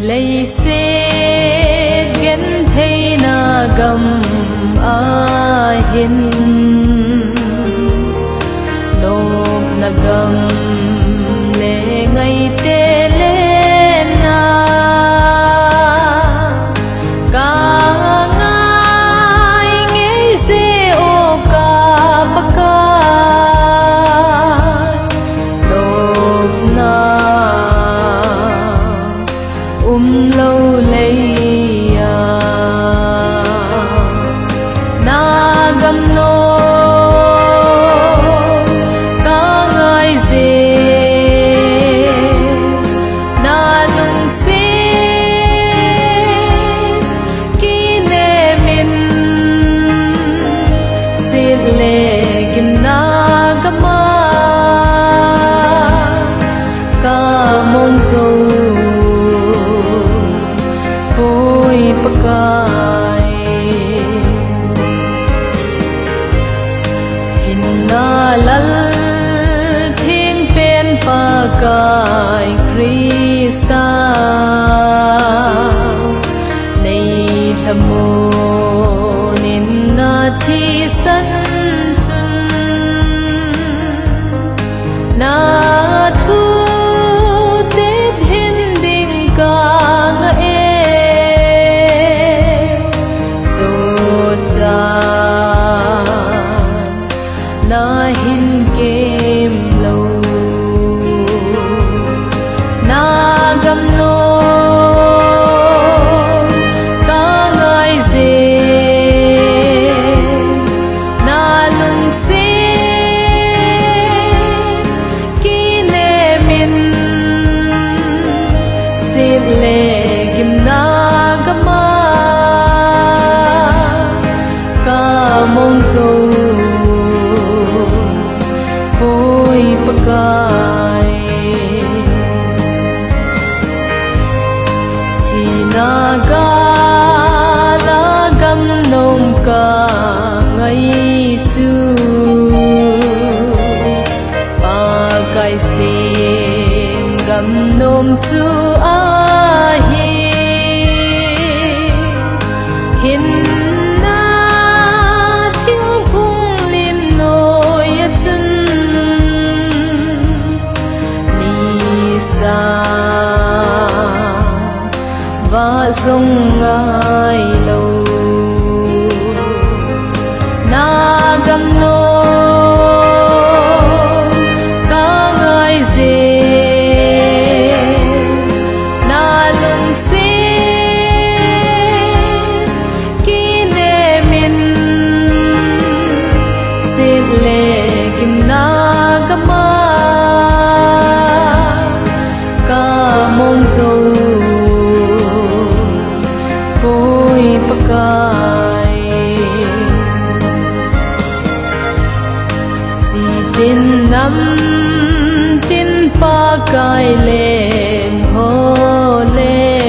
lấy xe ghen thấy na gầm a hin nộp na gầm lệ ngày tê lên na cả ngày nghe xe ô ca bắc nộp na lâu lấy na gầm nô cả ngày dê na lung xê ki nê min xịt lệ kim na gama cả môn dâu pakai hinna lal thing pen pakai Krista nei thamo ninna thi san chun na thu te hin ding ka nga na hin kem lâu na gam nô cả ngày dê na lung xê ki nê min xịt lệ kim na gama cả mong dâu pakai thì na ga la gam nôm ca ngày chu pakai sim gam nôm chu a hi hin và sông ngài lâu na gam nô cả ngày dê na lung xê ki nê min xịt lệ kim na gama cả môn dâu pakai chỉ tin năm tin pakai lên hồ lê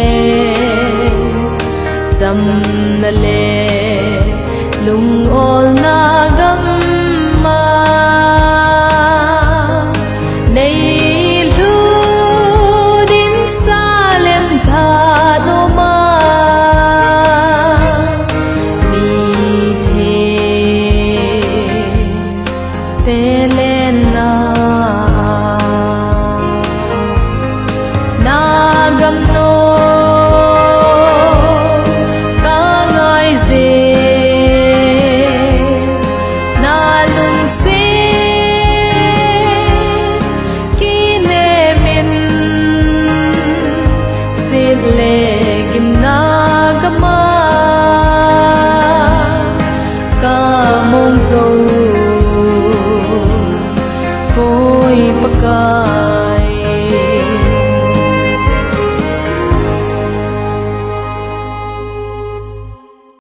chăm na lê lung ol na gam ma nei lu din salem tha no ma na gam nô cả ngày dê na lung xê ki nê min xịt lệ kim na gama cả môn dâu pakai